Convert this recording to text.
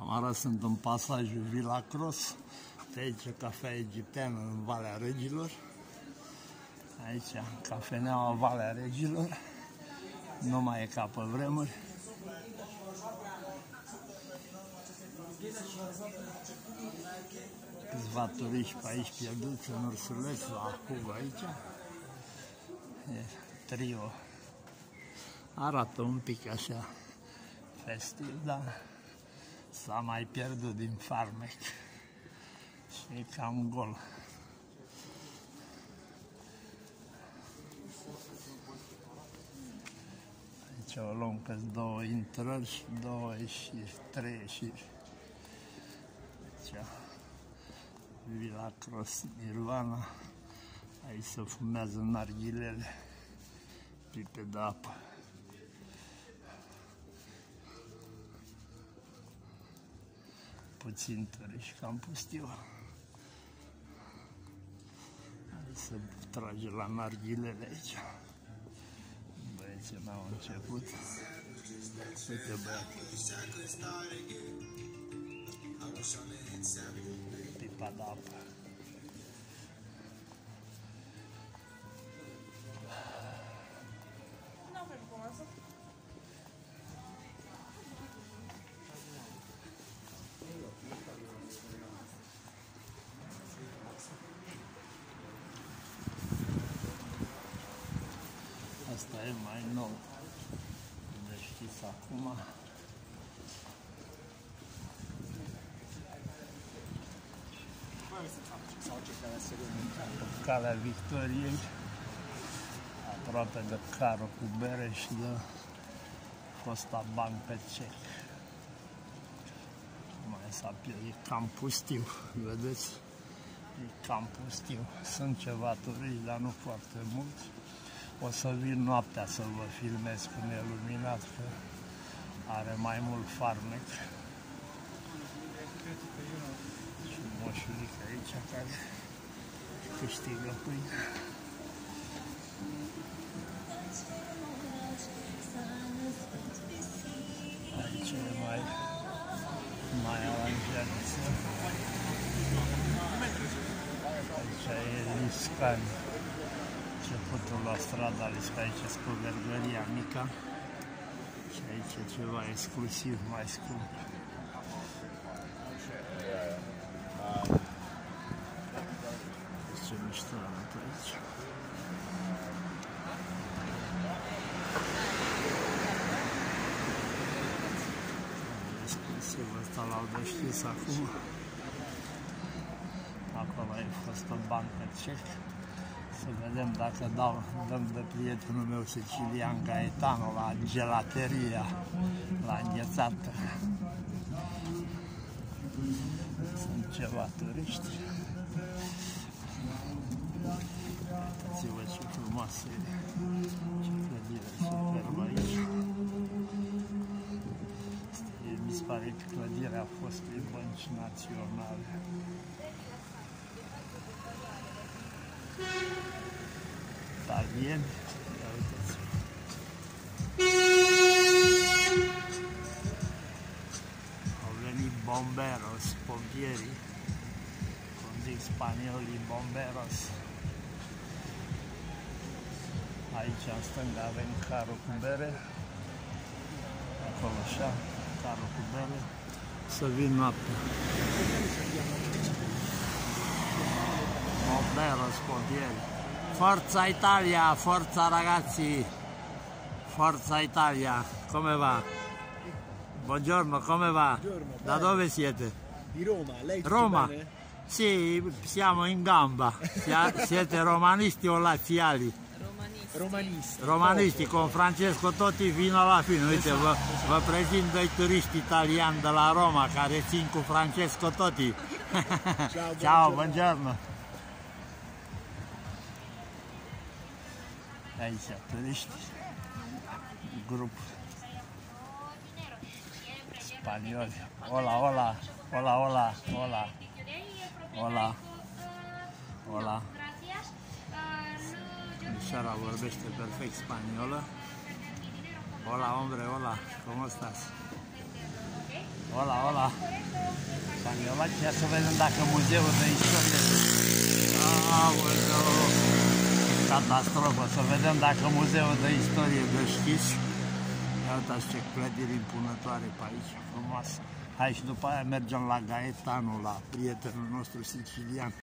Amara, sunt în pasajul Villa Cross, de aici cafea egipteană în Valea Regilor. Aici cafeneaua Valea Regilor, nu mai e ca pe vremuri. Câțiva turiști pe aici pierduți în ursuleț la Hugo aici. E trio. Arată un pic așa festiv, dar s-a mai pierdut din farmec și e cam gol. Aici o luăm că două intrări și două ieșiri, trei ieșiri. Aici Villa Cross Nirvana, aici se fumează narghilele, pipe de apă. Puțin turiști, cam pustiu. Hai să trage la narghilele aici. Băieții n-au început. Uite băiatul. Pipa de apă. Asta e mai nou, de știți acum. Calea Victoriei, aproape de carul cu bere și de fosta banc pe cec. Mai s-a pierdut, e cam pustiu, vedeți? E cam pustiu. Sunt ceva turiști, dar nu foarte mulți. O să vin noaptea să vă filmez cum e luminat, că are mai mult farmec. Și moșulică aici care câștigă pâine. Aici e mai aranjat. Aici e Liscani. Începutul la strada Lisca, aici e scovergăria mică și aici e ceva exclusiv, mai scump. Ce mișto arată aici. Exclusiv ăsta l-au deschis acum. Acolo e fostă bancă cec. Să vedem dacă dăm de prietenul meu sicilian Gaetano la gelateria, la înghețată. Sunt ceva turiști. Uitați-vă ce frumoasă e, ce clădire superbă aici. Mi se pare că clădirea fostei bănci naționale. Italieni, ia uitați-vă. Au venit bomberos, pompierii, cum zic spaniolii, bomberos. Aici în stânga avem carul cu bere, acolo așa, carul cu bere, să vin noaptea. Bomberos, pompieri. Forza Italia, forza ragazzi, forza Italia, come va? Buongiorno, come va? Buongiorno, da dove siete? Di Roma, lei Roma? bene? Sì, siamo in gamba. Siete romanisti o laziali? Romanisti. Romanisti, con Francesco Totti fino alla fine. Uite, vă prezint doi turiști italiani de la Roma care țin cu Francesco Totti. Ciao, Ciao, buongiorno. Aici, turiști, grup spanioli. Hola, hola, hola, hola, hola, hola, hola. Mișara vorbește perfect spaniolă. Hola, hombre, hola, ¿cómo estás? Hola. Sanghelat, ia să vedem dacă muzeul de istorie... Aoleu! Catastrofă! Să vedem dacă muzeul de istorie deschis. Ia uitați ce clădiri impunătoare pe aici, frumoasă. Hai și după aia mergem la Gaetano, la prietenul nostru sicilian.